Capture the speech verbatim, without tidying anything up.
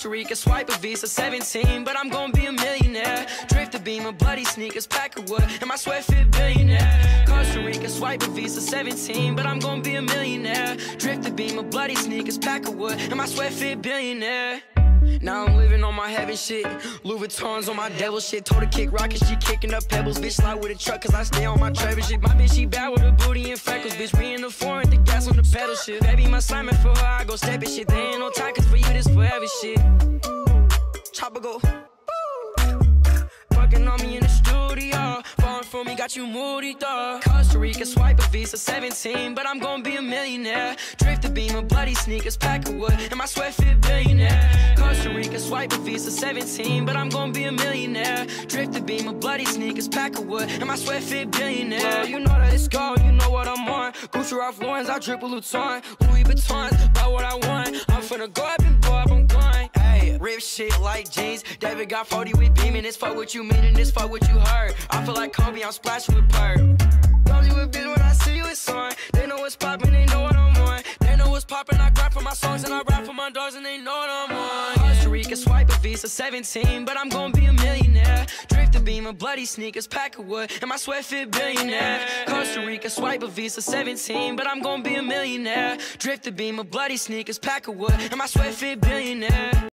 Costa Rica, swipe a Visa, seventeen, but I'm gonna be a millionaire. Drift the beam of bloody sneakers, pack of wood, and my sweat fit billionaire. Costa Rica, swipe a Visa, seventeen, but I'm gonna be a millionaire. Drift the beam of bloody sneakers, pack of wood, and my sweat fit billionaire. Now I'm living on my heaven shit. Louis Vuittons on my devil shit. Told her kick rockets, she kicking up pebbles. Bitch slide with a truck cause I stay on my Trevor shit. My bitch she bad with her booty and freckles. Bitch me in the foreign, the gas on the pedal shit. Baby my Simon for her, I go step it shit. There ain't no time cause for you this forever shit. Chopper go fucking on me in the studio. Falling for me, got you moody though. Costa Rica, swipe a Visa, seventeen, but I'm gonna be a millionaire. Drift the beam of bloody sneakers, pack of wood, and my sweat fit billionaire. Costa Rica, swipe a Visa, seventeen, but I'm gonna be a millionaire. Drift the beam of bloody sneakers, pack of wood, and my sweat fit billionaire. Well, you know that it's gold, you know what I'm on. Gucci Ralph Lauren's, I drip a Luton. Louis Vuittons, buy what I want. I'm finna go up and blow up, I'm going. Hey, rip shit like jeans. David got forty with beaming. This fuck what you mean and this fuck what you heard. I feel like Kobe, I'm splashing with Perk. Love you with bitch when I see you, it's on. They know what's poppin', they know what I'm on. They know what's poppin', I grab for my songs and I rap for my dogs and they know what I'm on. Costa Rica, swipe a Visa, seventeen, but I'm gonna be a millionaire. Drift the beam of bloody sneakers, pack of wood, and my sweat fit billionaire. Costa Rica, swipe a Visa, seventeen, but I'm gonna be a millionaire. Drift the beam of bloody sneakers, pack of wood, and my sweat fit billionaire.